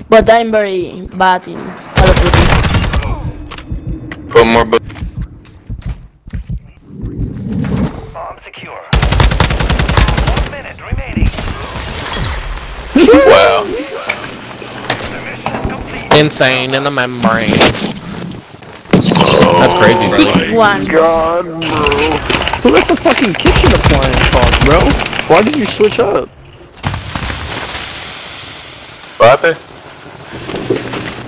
But I'm very bad in Call of Duty. Put more Bomb secure. 1 minute remaining. Wow. The mission is complete. Insane in the membrane. That's crazy, brother. 6-1. God, bro. Who let the fucking kitchen appliance off, bro? Why did you switch up? What happened?